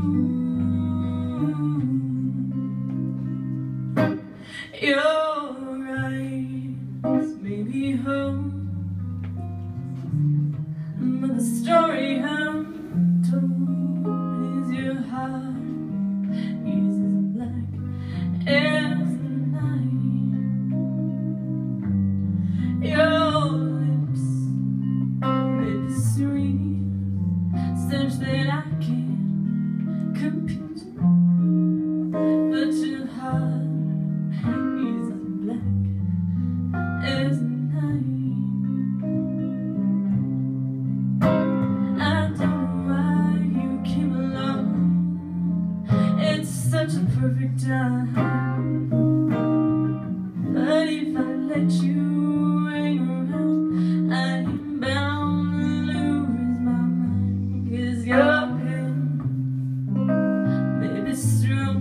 Your eyes may be home, but the story I'm told is your heart is as black as the night. Your lips may be sweet, such that I can't compute, but your heart is as black as the night. I don't know why you came along, it's such a perfect time, but if I let you hang around, I am bound to lose my mind, 'cause your hand may be strong,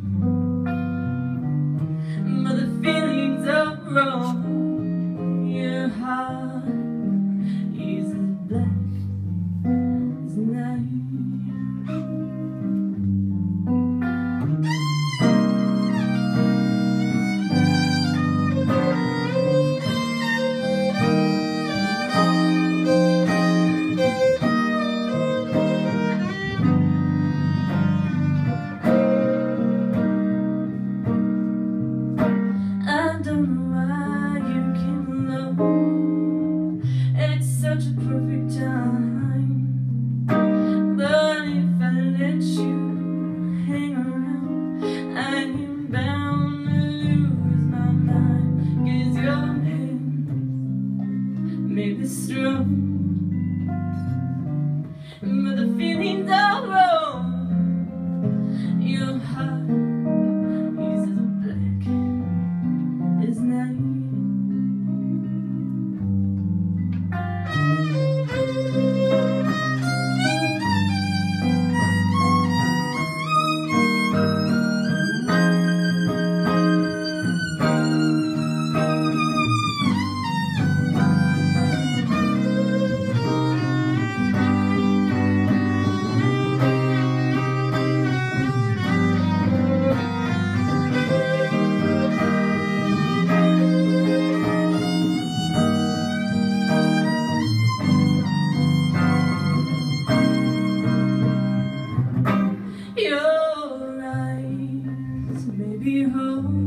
but the feelings are wrong. Your heart is as black as night. I don't know why you came along, it's such a perfect time, but if I let you hang around, I am bound to lose my mind, 'cause your hands may be strong, but the feelings are wrong. Your heart is as black as night. Your eyes may be whole,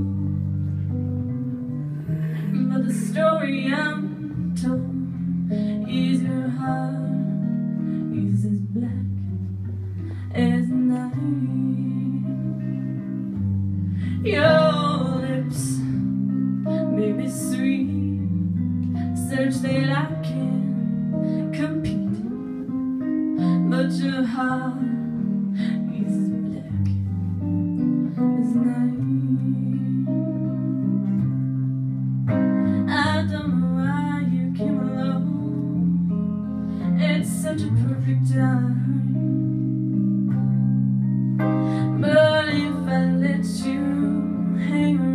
but the story I'm told is your heart is as black as night. Your lips may be sweet, such that I can't compete, but your heart is as black as night. I don't know why you came along, it's such a perfect time, but if I let you hang around,